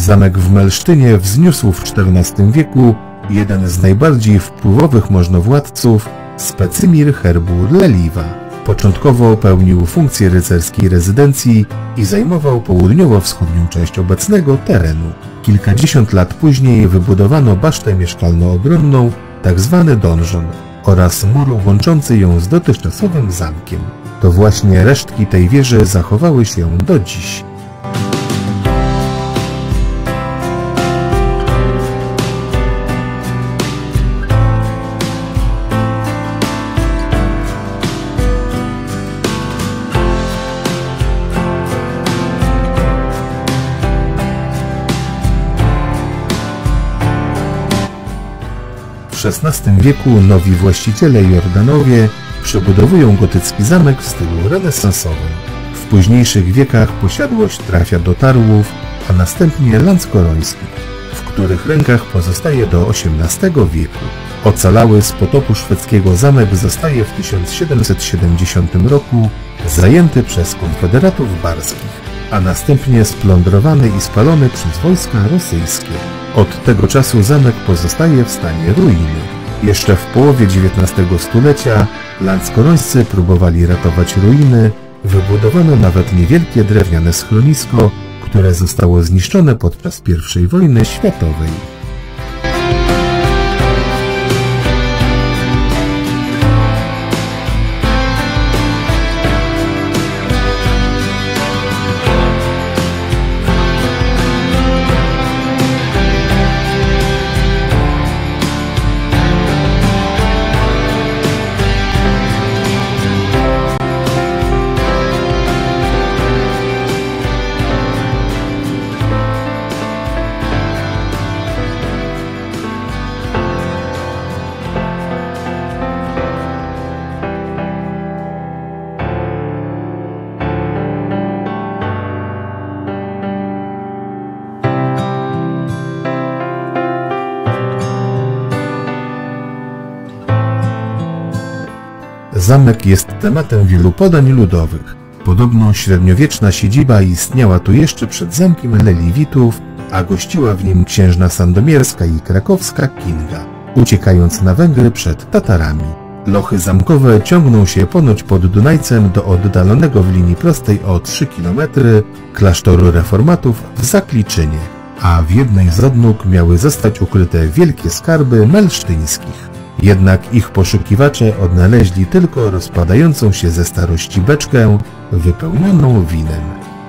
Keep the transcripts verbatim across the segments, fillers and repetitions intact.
Zamek w Melsztynie wzniósł w czternastym wieku jeden z najbardziej wpływowych możnowładców, Specymir herbu Leliwa. Początkowo pełnił funkcję rycerskiej rezydencji i zajmował południowo-wschodnią część obecnego terenu. Kilkadziesiąt lat później wybudowano basztę mieszkalno-obronną, tzw. donżon, oraz mur łączący ją z dotychczasowym zamkiem. To właśnie resztki tej wieży zachowały się do dziś. W szesnastym wieku nowi właściciele Jordanowie przebudowują gotycki zamek w stylu renesansowym. W późniejszych wiekach posiadłość trafia do Tarłów, a następnie Lanskorońskich, w których rękach pozostaje do osiemnastego wieku. Ocalały z potopu szwedzkiego zamek zostaje w tysiąc siedemset siedemdziesiątym roku zajęty przez konfederatów barskich, a następnie splądrowany i spalony przez wojska rosyjskie. Od tego czasu zamek pozostaje w stanie ruiny. Jeszcze w połowie dziewiętnastego stulecia Lanskorońscy próbowali ratować ruiny, wybudowano nawet niewielkie drewniane schronisko, które zostało zniszczone podczas pierwszej wojny światowej. Zamek jest tematem wielu podań ludowych. Podobno średniowieczna siedziba istniała tu jeszcze przed zamkiem Leliwitów, a gościła w nim księżna sandomierska i krakowska Kinga, uciekając na Węgry przed Tatarami. Lochy zamkowe ciągną się ponoć pod Dunajcem do oddalonego w linii prostej o trzy kilometry klasztoru reformatów w Zakliczynie, a w jednej z odnóg miały zostać ukryte wielkie skarby melsztyńskich. Jednak ich poszukiwacze odnaleźli tylko rozpadającą się ze starości beczkę wypełnioną winem.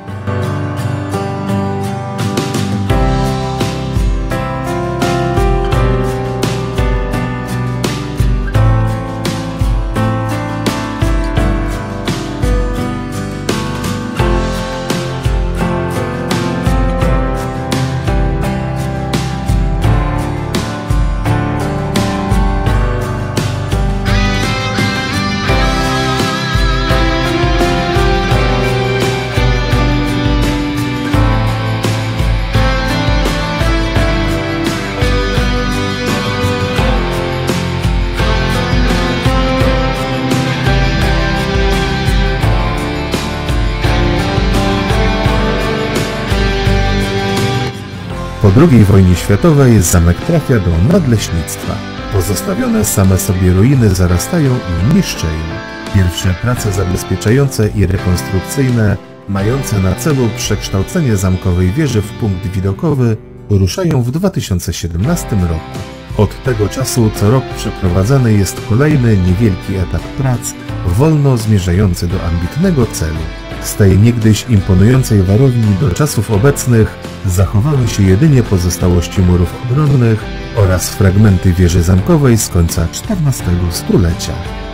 Po drugiej wojnie światowej zamek trafia do nadleśnictwa. Pozostawione same sobie ruiny zarastają i niszczeją. Pierwsze prace zabezpieczające i rekonstrukcyjne, mające na celu przekształcenie zamkowej wieży w punkt widokowy, ruszają w dwa tysiące siedemnastym roku. Od tego czasu co rok przeprowadzany jest kolejny niewielki etap prac, wolno zmierzający do ambitnego celu. Z tej niegdyś imponującej warowni do czasów obecnych zachowały się jedynie pozostałości murów obronnych oraz fragmenty wieży zamkowej z końca czternastego stulecia.